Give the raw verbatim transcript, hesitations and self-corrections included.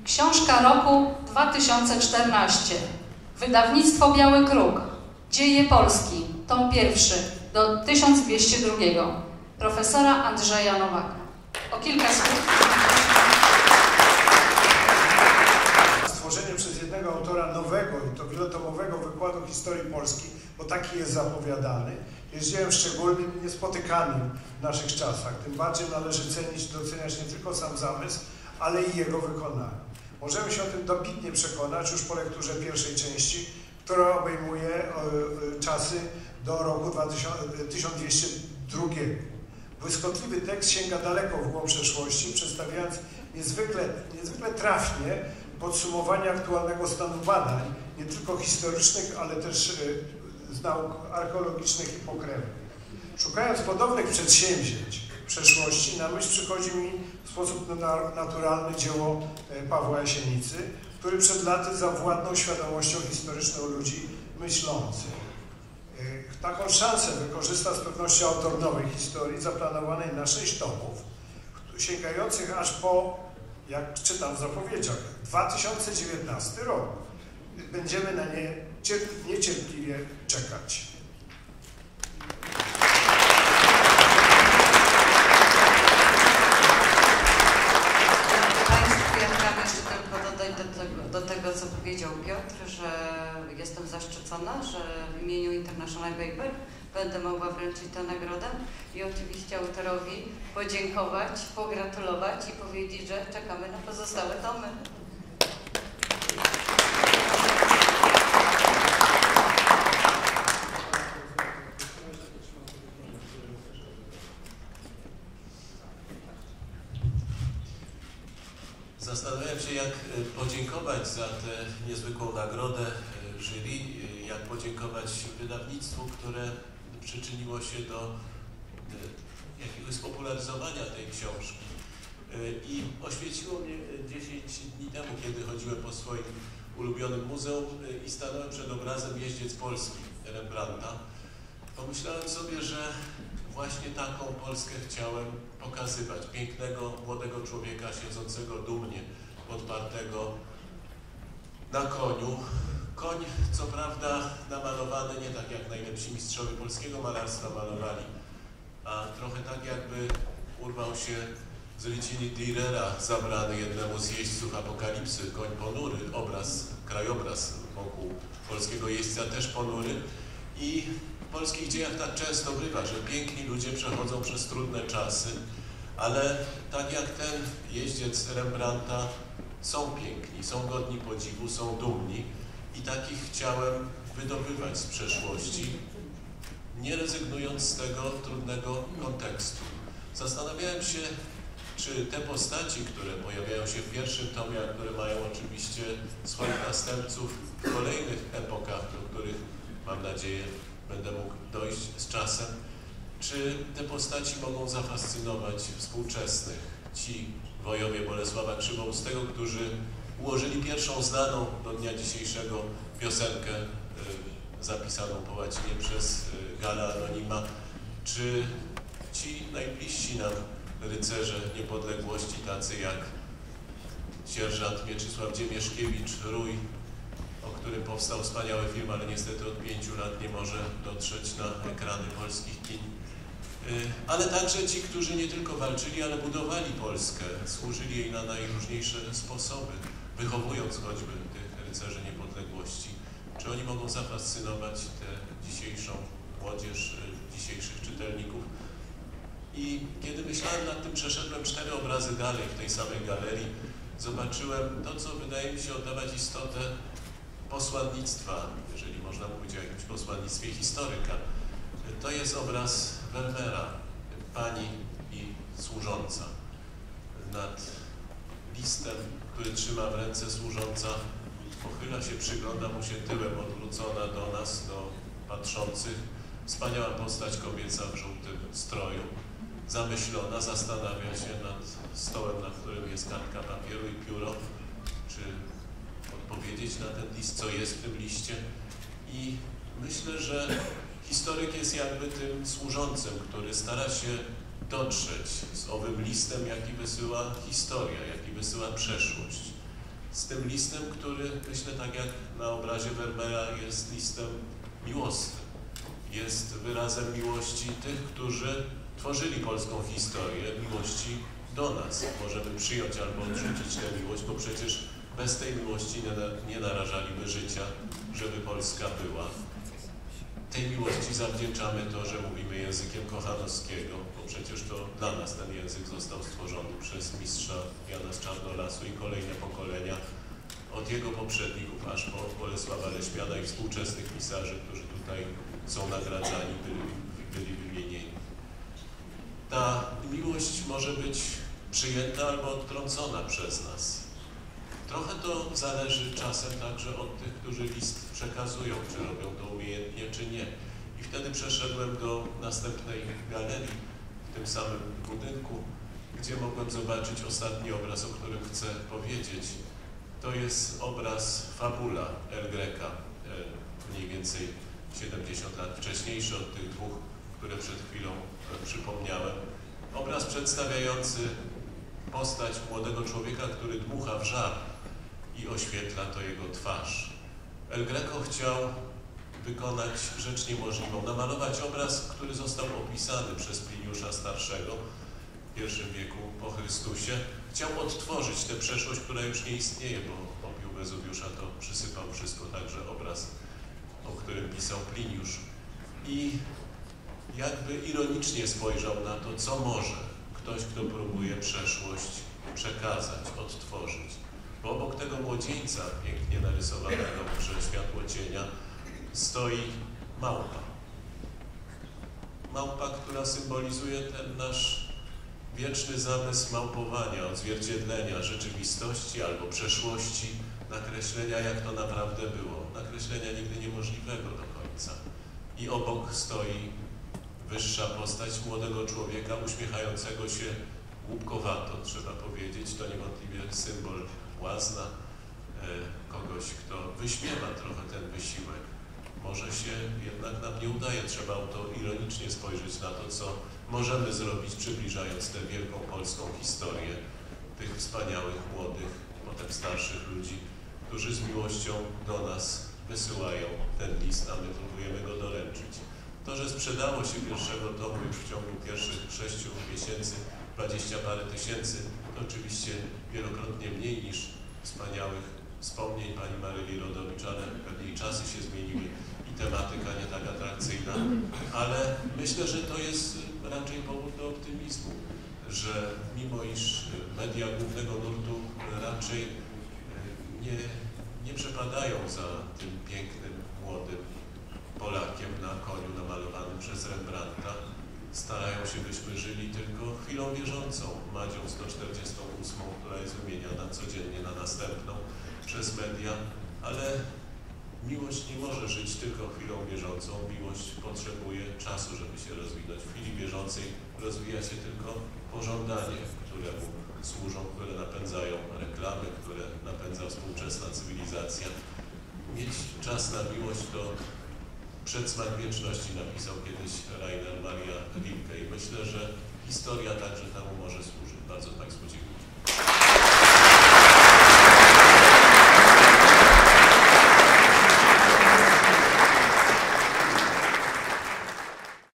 Książka roku dwa tysiące czternaście. Wydawnictwo Biały Kruk. Dzieje Polski. Tom pierwszy do tysiąc dwieście drugiego. Profesora Andrzeja Nowaka. O kilka słów. Stworzenie przez jednego autora nowego i to wielotomowego wykładu historii Polski, bo taki jest zapowiadany, jest dziełem szczególnym i niespotykanym w naszych czasach. Tym bardziej należy cenić, doceniać nie tylko sam zamysł, ale i jego wykonanie. Możemy się o tym dobitnie przekonać już po lekturze pierwszej części, która obejmuje czasy do roku tysiąc dwieście drugiego. Błyskotliwy tekst sięga daleko w głąb przeszłości, przedstawiając niezwykle, niezwykle trafnie podsumowanie aktualnego stanu badań, nie tylko historycznych, ale też z nauk archeologicznych i pokrewnych. Szukając podobnych przedsięwzięć w przeszłości, na myśl przychodzi mi w sposób naturalny dzieło Pawła Jasienicy, który przed laty zawładnął świadomością historyczną ludzi myślących. Taką szansę wykorzysta z pewnością autor nowej historii, zaplanowanej na sześć tomów, sięgających aż po, jak czytam w zapowiedziach, dwa tysiące dziewiętnasty rok. Będziemy na nie niecierpliwie czekać. Do tego, do tego, co powiedział Piotr, że jestem zaszczycona, że w imieniu International Paper będę mogła wręczyć tę nagrodę i oczywiście autorowi podziękować, pogratulować i powiedzieć, że czekamy na pozostałe tomy. Zastanawiam się, jak podziękować za tę niezwykłą nagrodę jury, jak podziękować wydawnictwu, które przyczyniło się do jakiegoś spopularyzowania tej książki. I oświeciło mnie dziesięć dni temu, kiedy chodziłem po swoim ulubionym muzeum i stanąłem przed obrazem Jeździec Polski Rembrandta. Pomyślałem sobie, że właśnie taką Polskę chciałem pokazywać. Pięknego, młodego człowieka siedzącego dumnie, podpartego na koniu. Koń, co prawda, namalowany nie tak jak najlepsi mistrzowie polskiego malarstwa malowali, a trochę tak jakby urwał się z ryciny Dürera, zabrany jednemu z jeźdźców apokalipsy. Koń ponury, obraz, krajobraz wokół polskiego jeźdźca też ponury. I w polskich dziejach tak często bywa, że piękni ludzie przechodzą przez trudne czasy, ale tak jak ten jeździec Rembrandta są piękni, są godni podziwu, są dumni i takich chciałem wydobywać z przeszłości, nie rezygnując z tego trudnego kontekstu. Zastanawiałem się, czy te postaci, które pojawiają się w pierwszym tomie, a które mają oczywiście swoich następców w kolejnych epokach, do których, mam nadzieję, będę mógł dojść z czasem, czy te postaci mogą zafascynować współczesnych? Ci wojowie Bolesława Krzywoustego, którzy ułożyli pierwszą znaną do dnia dzisiejszego piosenkę y, zapisaną po łacinie przez y, Gala Anonima, czy ci najbliżsi nam rycerze niepodległości, tacy jak sierżant Mieczysław Dziemieszkiewicz-Rój, o którym powstał wspaniały film, ale niestety od pięciu lat nie może dotrzeć na ekrany polskich kin. Ale także ci, którzy nie tylko walczyli, ale budowali Polskę, służyli jej na najróżniejsze sposoby, wychowując choćby tych rycerzy niepodległości. Czy oni mogą zafascynować tę dzisiejszą młodzież, dzisiejszych czytelników? I kiedy myślałem nad tym, przeszedłem cztery obrazy dalej w tej samej galerii, zobaczyłem to, co wydaje mi się oddawać istotę posłannictwa, jeżeli można mówić o jakimś posłannictwie historyka. To jest obraz Vermeera, pani i służąca. Nad listem, który trzyma w ręce służąca, pochyla się, przygląda mu się tyłem, odwrócona do nas, do patrzących. Wspaniała postać kobieca w żółtym stroju, zamyślona, zastanawia się nad stołem, na którym jest kartka papieru i pióro, czy odpowiedzieć na ten list, co jest w tym liście. I myślę, że historyk jest jakby tym służącym, który stara się dotrzeć z owym listem, jaki wysyła historia, jaki wysyła przeszłość. z tym listem, który, myślę, tak jak na obrazie Werbera, jest listem miłosnym. Jest wyrazem miłości tych, którzy tworzyli polską historię, miłości do nas. Możemy przyjąć albo odrzucić tę miłość, bo przecież bez tej miłości nie, nie narażaliby życia, żeby Polska była. Tej miłości zawdzięczamy to, że mówimy językiem Kochanowskiego, bo przecież to dla nas ten język został stworzony przez mistrza Jana z Czarnolasu i kolejne pokolenia, od jego poprzedników aż po Bolesława Leśmiana i współczesnych pisarzy, którzy tutaj są nagradzani, byli, byli wymienieni. Ta miłość może być przyjęta albo odtrącona przez nas. Trochę to zależy czasem także od tych, którzy list przekazują, czy robią to umiejętnie, czy nie. I wtedy przeszedłem do następnej galerii w tym samym budynku, gdzie mogłem zobaczyć ostatni obraz, o którym chcę powiedzieć. To jest obraz Fabula El Greca, mniej więcej siedemdziesiąt lat wcześniejszy od tych dwóch, które przed chwilą przypomniałem. Obraz przedstawiający postać młodego człowieka, który dmucha w żar i oświetla to jego twarz. El Greco chciał wykonać rzecz niemożliwą, namalować obraz, który został opisany przez Pliniusza Starszego w pierwszym wieku po Chrystusie. Chciał odtworzyć tę przeszłość, która już nie istnieje, bo popiół Wezuwiusza to przysypał wszystko, także obraz, o którym pisał Pliniusz. I jakby ironicznie spojrzał na to, co może ktoś, kto próbuje przeszłość przekazać, odtworzyć. Bo obok tego młodzieńca, pięknie narysowanego w grze Światło cienia, stoi małpa. Małpa, która symbolizuje ten nasz wieczny zamysł małpowania, odzwierciedlenia rzeczywistości albo przeszłości, nakreślenia, jak to naprawdę było. Nakreślenia nigdy niemożliwego do końca. I obok stoi wyższa postać młodego człowieka, uśmiechającego się łupkowato, trzeba powiedzieć. To niewątpliwie symbol błazna, e, kogoś, kto wyśmiewa trochę ten wysiłek. Może się jednak nam nie udaje, trzeba to ironicznie spojrzeć na to, co możemy zrobić, przybliżając tę wielką polską historię tych wspaniałych, młodych, potem starszych ludzi, którzy z miłością do nas wysyłają ten list, a my próbujemy go doręczyć. To, że sprzedało się pierwszego tomu już w ciągu pierwszych sześciu miesięcy dwadzieścia parę tysięcy, to oczywiście wielokrotnie mniej niż wspaniałych wspomnień pani Maryli Rodowicz, ale pewnie i czasy się zmieniły i tematyka nie tak atrakcyjna, ale myślę, że to jest raczej powód do optymizmu, że mimo iż media głównego nurtu raczej nie, nie przepadają za tym pięknym, młodym Polakiem na koniu namalowanym przez Rembrandta, starają się, byśmy żyli tylko chwilą bieżącą, Madzią sto czterdziestą ósmą, która jest wymieniana codziennie na następną przez media, ale miłość nie może żyć tylko chwilą bieżącą, miłość potrzebuje czasu, żeby się rozwinąć. W chwili bieżącej rozwija się tylko pożądanie, któremu służą, które napędzają reklamy, które napędza współczesna cywilizacja. Mieć czas na miłość to przedsmak wieczności, napisał kiedyś Rainer Maria Rilke i myślę, że historia także temu może służyć. Bardzo Państwu dziękuję.